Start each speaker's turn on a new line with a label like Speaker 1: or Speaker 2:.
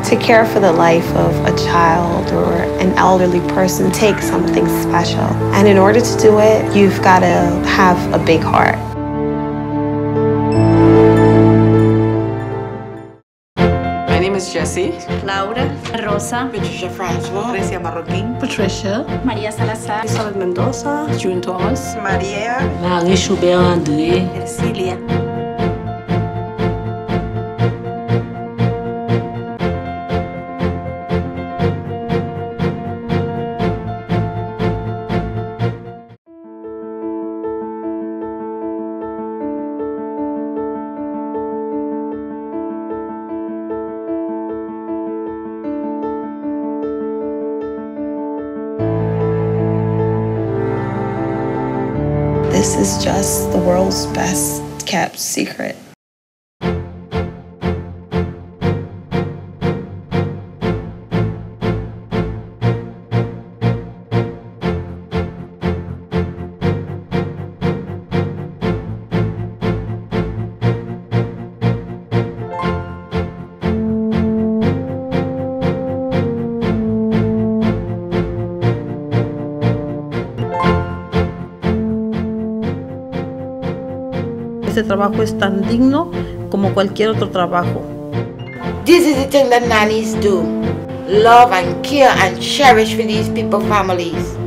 Speaker 1: To care for the life of a child or an elderly person takes something special. And in order to do it, you've got to have a big heart.
Speaker 2: My name is Jessie.
Speaker 3: Laura. Rosa.
Speaker 4: Patricia Francois.
Speaker 5: Grecia Marroquín.
Speaker 6: Patricia.
Speaker 3: Maria Salazar.
Speaker 2: Elizabeth Mendoza.
Speaker 6: June Thomas.
Speaker 5: Maria.
Speaker 6: Marie Schubert André.
Speaker 3: Ercilia.
Speaker 1: This is just the world's best kept secret.
Speaker 7: Este trabajo es tan digno como cualquier otro trabajo.
Speaker 4: This is the thing that nannies do. Love and care and cherish for these people's families.